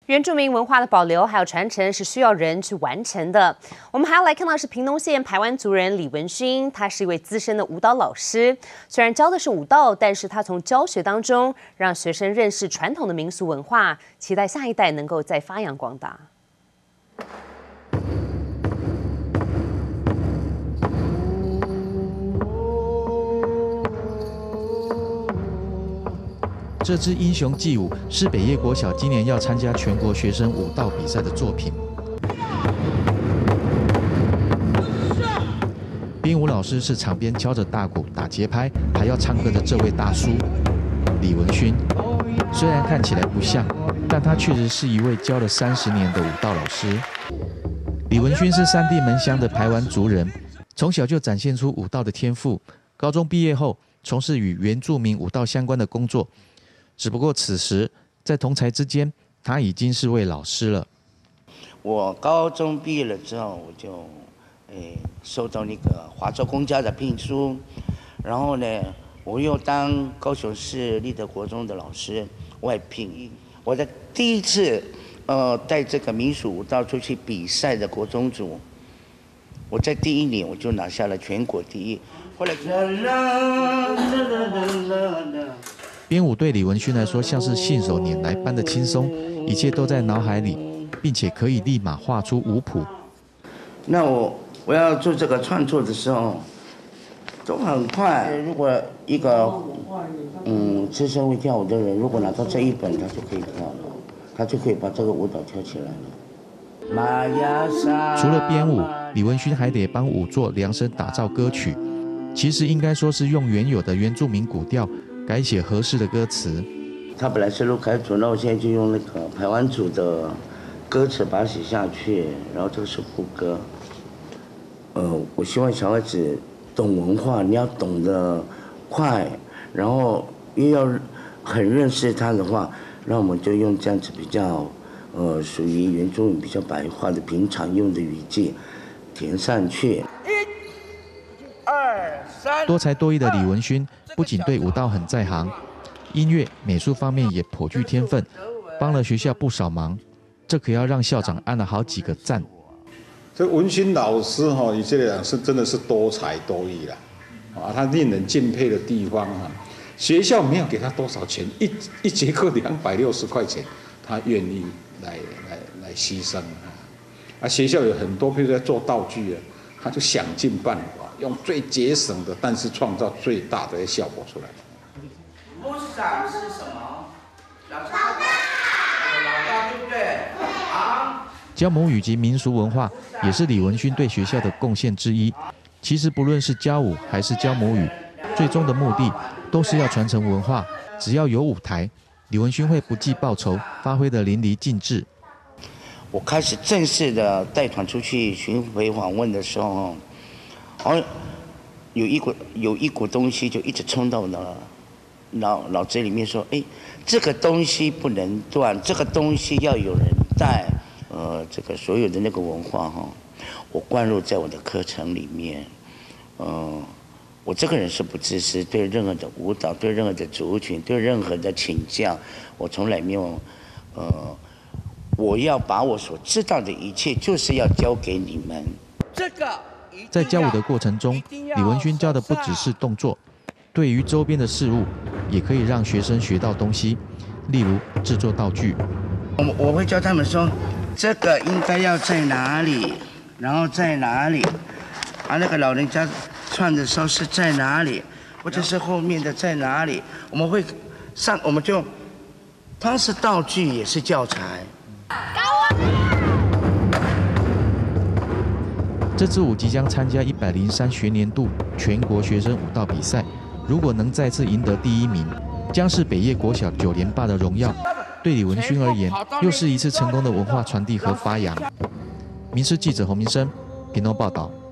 原住民文化的保留还有传承是需要人去完成的。我们还要来看到是屏东县排湾族人李文勋，他是一位资深的舞蹈老师。虽然教的是舞蹈，但是他从教学当中让学生认识传统的民俗文化，期待下一代能够再发扬光大。 这支英雄祭舞是北叶国小今年要参加全国学生舞蹈比赛的作品。编舞老师是场边敲着大鼓打节拍，还要唱歌的这位大叔李文勋。虽然看起来不像，但他确实是一位教了30年的舞蹈老师。李文勋是3地门乡的排湾族人，从小就展现出舞蹈的天赋。高中毕业后，从事与原住民舞蹈相关的工作。只不过此时，在同才之间，他已经是位老师了。 我高中毕业了之后，我就收到那个华州公家的聘书，然后呢，我又当高雄市立德国中的老师外聘。我的第一次带这个民俗舞蹈出去比赛的国中组，我在第1年我就拿下了全国第1。后来。 编舞对李文勋来说像是信手拈来般的轻松，一切都在脑海里，并且可以立马画出舞谱。 那我要做这个创作的时候，都很快。如果一个资深会跳舞的人，如果拿到这一本，他就可以跳了，他就可以把这个舞蹈跳起来了。 除了编舞，李文勋还得帮舞作量身打造歌曲。其实应该说是用原有的原住民古调。改写合适的歌词。 他本来是陆凯族，那我现在就用那个排湾族的歌词把它写下去，然后这个是副歌。我希望小孩子懂文化，你要懂得快，然后又要很认识它的话，那我们就用这样子比较属于原住民比较白话的平常用的语句填上去。1、2、3。 多才多艺的李文勋不仅对舞蹈很在行，音乐、美术方面也颇具天分，帮了学校不少忙。这可要让校长按了好几个赞。 这文勋老师哈，以这来讲是真的是多才多艺啦，他令人敬佩的地方哈，学校没有给他多少钱，一节课260块钱，他愿意来牺牲学校有很多，譬如在做道具啊，他就想尽办法。用最节省的，但是创造最大的效果出来。 木伞是什么？老大，对不对？好。 教母语及民俗文化，也是李文勋对学校的贡献之一。其实不论是教舞还是教母语，最终的目的都是要传承文化。只要有舞台，李文勋会不计报酬，发挥得淋漓尽致。 我开始正式的带团出去巡回访问的时候。有一股东西就一直冲到我的脑子里面说，这个东西不能断，这个东西要有人带，这个所有的那个文化我灌入在我的课程里面，我这个人是不自私，对任何的舞蹈，对任何的族群，对任何的请教，我从来没有，我要把我所知道的一切，就是要教给你们，这个。 在教舞的过程中，李文勋教的不只是动作，对于周边的事物，也可以让学生学到东西，例如制作道具。 我会教他们说，这个应该要在哪里，然后在哪里，那个老人家唱的时候是在哪里，或者是后面的在哪里，我们就，它是道具也是教材。 这支舞即将参加103学年度全国学生舞蹈比赛，如果能再次赢得第1名，将是北叶国小9连霸的荣耀。对李文勋而言，又是一次成功的文化传递和发扬。民视记者洪明生，屏东报道。